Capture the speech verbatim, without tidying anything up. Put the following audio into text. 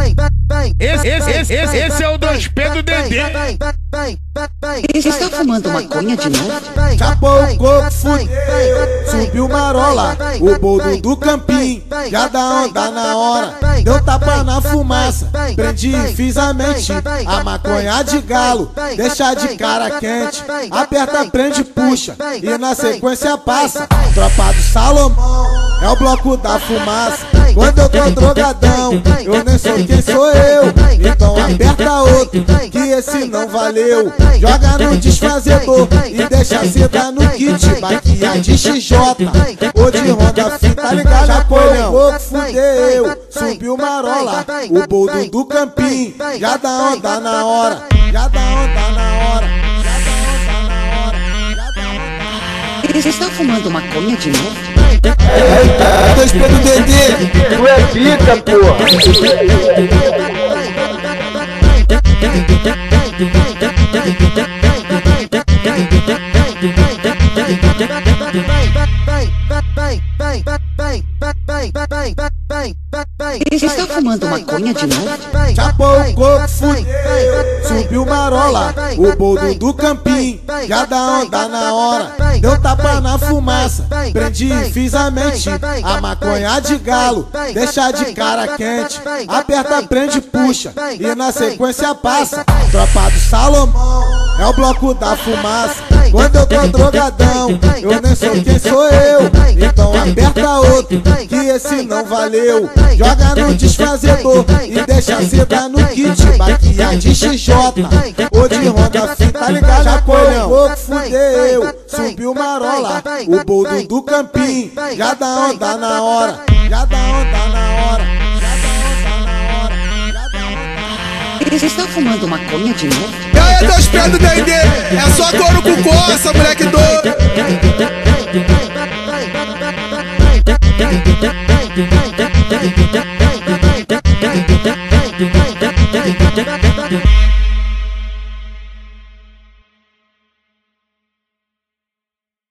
Esse, esse, esse, esse, esse é o dois P do Dedê. Você está fumando maconha de novo? Chapou o coco, fudeu, subiu marola, o boldo do campinho, já dá onda na hora. Deu tapa na fumaça, prendi e fiz a mente, a maconha de galo, deixa de cara quente. Aperta, prende, puxa, e na sequência passa. Tropa do Salomão, é o bloco da fumaça. Quando eu tô drogadão, eu nem sei quem sou eu. Então aperta outro, que esse não valeu. Joga no desfazedor e deixa a seda no kit. Baquia de X J ou de Honda Fit, tá ligado? Chapolhão, fudeu, subiu marola, o boldo do campinho, já dá onda na hora, já dá onda na hora, já dá onda na hora, já dá onda na hora. Você está fumando maconha de novo? É dois P do Dedê. Tu é pica, porra. Você está fumando maconha de novo? Chapou o coco, fudeu, subiu marola, o boldo do campinho, já dá onda na hora. Deu tapa na fumaça, prendi e fiz a mente, a maconha de galo, deixa de cara quente. Aperta, prende, puxa, e na sequência passa. Tropa do Salomão, é o bloco da fumaça. Quando eu tô drogadão, eu nem sei quem sou eu. Então aperta outro, que esse não valeu. Joga no desfazedor e deixa a seda no kit. Baquia de X J ou de Honda Fit, tá ligado? Chapolhão, fudeu, subiu marola, o boldo do campinho, já dá onda na hora, já dá onda na hora, já dá onda na hora, já dá onda na hora. Você está fumando maconha de novo? E aí, dois P do Dedê, é só couro com coça, moleque doido. Thank you.